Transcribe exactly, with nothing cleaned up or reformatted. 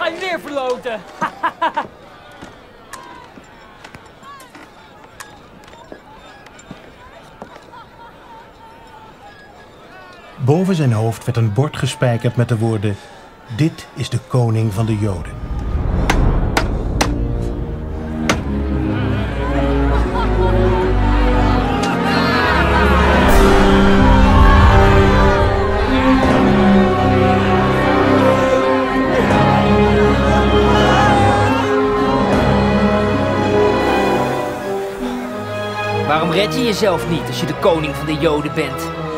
ga je weer verloten. Boven zijn hoofd werd een bord gespijkerd met de woorden: dit is de koning van de Joden. Waarom red je jezelf niet als je de koning van de Joden bent?